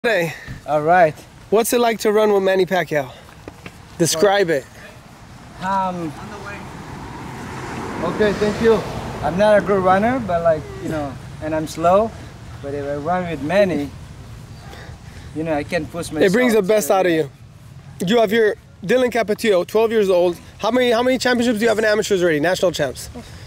Hey. All right. What's it like to run with Manny Pacquiao? Describe it. Okay, thank you. I'm not a good runner, but and I'm slow. But if I run with Manny, I can push myself. It brings the best out of you. You have your Dylan Capetillo, 12 years old. How many championships do you have in amateurs already? National champs?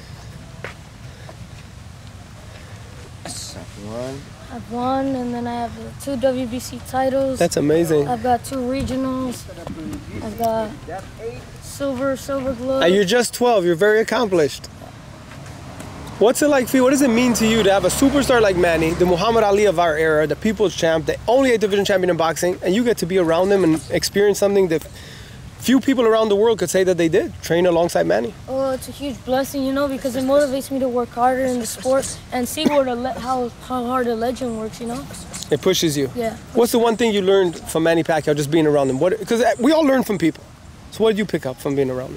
I've won, and then I have 2 WBC titles. That's amazing. I've got 2 regionals. I've got silver glove. And you're just 12. You're very accomplished. What's it like for you? What does it mean to you to have a superstar like Manny, the Muhammad Ali of our era, the People's Champ, the only 8th division champion in boxing, and you get to be around him and experience something that few people around the world could say that they did, train alongside Manny? Oh, it's a huge blessing, because it motivates me to work harder in the sport and see how hard a legend works, It pushes you. Yeah. What's the one thing you learned from Manny Pacquiao just being around him? Because we all learn from people. So what did you pick up from being around him?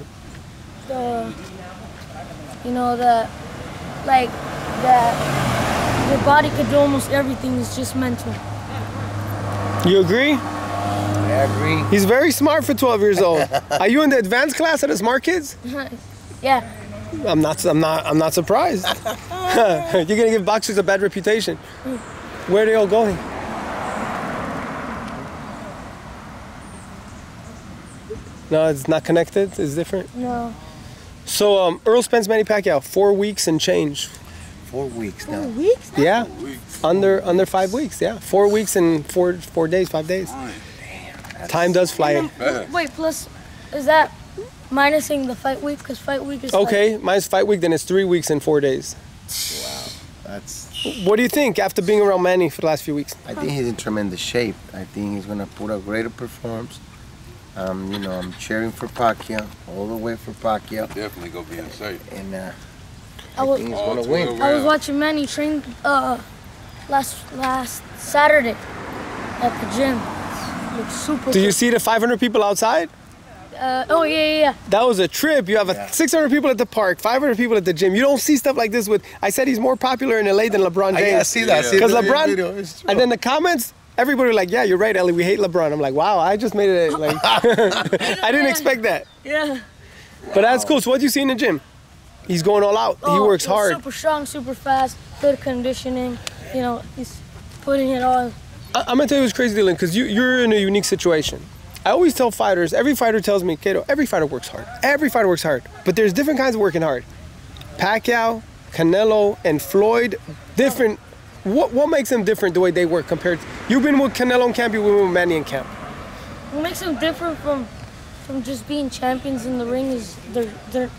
That your body could do almost everything. It's just mental. You agree? I agree. He's very smart for 12 years old. Are you in the advanced class of the smart kids? Yeah. I'm not surprised. You're gonna give boxers a bad reputation. Where are they all going? No, it's not connected. It's different. No. So Earl Spence, Manny Pacquiao, 4 weeks and change. 4 weeks now. 4 weeks? Yeah. Under 5 weeks. Yeah. 4 weeks and 4 days, 5 days. Damn. Time does fly. Wait, plus, is that minusing the fight week? Because fight week is okay. Minus fight week, then it's 3 weeks and 4 days. Wow. That's. What do you think after being around Manny for the last few weeks? I think he's in tremendous shape. I think he's gonna put a greater performance. I'm cheering for Pacquiao, all the way for Pacquiao. Definitely gonna be in shape. And I was think he's gonna win. I was watching Manny train last Saturday at the gym. Looks super. Did you see the 500 people outside? Oh yeah. That was a trip. You have 600 people at the park, 500 people at the gym. You don't see stuff like this with. I said he's more popular in LA than LeBron James. I see that. Because LeBron. And then the comments. Everybody was like, yeah, you're right, Elie. We hate LeBron. I'm like, wow, I just made it like. I didn't expect that. Yeah. But that's cool. So what do you see in the gym? He's going all out. He works hard. Super strong, super fast, good conditioning. He's putting it on. I'm gonna tell you what's crazy, Dylan, because you're in a unique situation. I always tell fighters, every fighter tells me, Kato, every fighter works hard. Every fighter works hard. But there's different kinds of working hard. Pacquiao, Canelo, and Floyd, different. What makes them different the way they work compared to, you've been with Canelo in camp, you've been with Manny in camp. What makes them different from just being champions in the ring is they're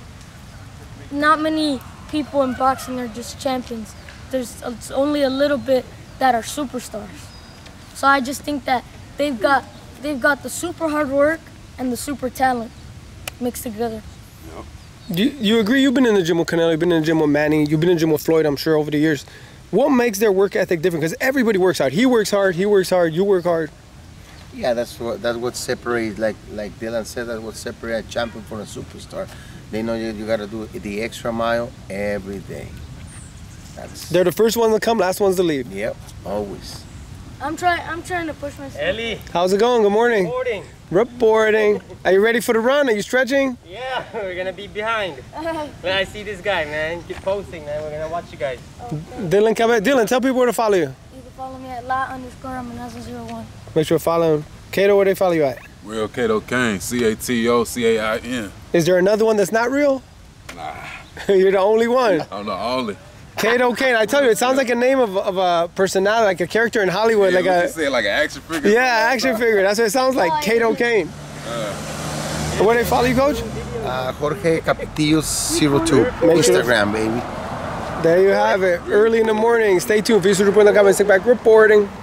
not many people in boxing are just champions. It's only a little bit that are superstars. So I just think that they've got the super hard work and the super talent mixed together. Do you agree? You've been in the gym with Canelo, you've been in the gym with Manny, you've been in the gym with Floyd, I'm sure, over the years. What makes their work ethic different? Because everybody works hard. He works hard, you work hard. Yeah, that's what separates, like Dylan said, that's what separates a champion from a superstar. They know you got to do the extra mile every day. They're the first ones to come, last ones to leave. Yep, always. I'm trying to push myself. Elie. How's it going? Good morning. Reporting. Reporting. Are you ready for the run? Are you stretching? Yeah, we're gonna be behind. When I see this guy, man, keep posting, man. We're gonna watch you guys. Dylan, tell people where to follow you. You can follow me at la_amenaza01. Make sure to follow him. Kato, where they follow you at? Real Kato Kane, CATOCAIN. Is there another one that's not real? Nah. You're the only one. I'm the only. Kato Kane, I tell you, it sounds like a name of a personality, like a character in Hollywood. Yeah, like you say like an action figure? Yeah, action figure. That's what it sounds like, Kato Kane. Where they follow you, Coach? Jorge Capetillo02, Instagram, baby. There you have it. Early in the morning. Stay tuned. Elie Seckbach reporting.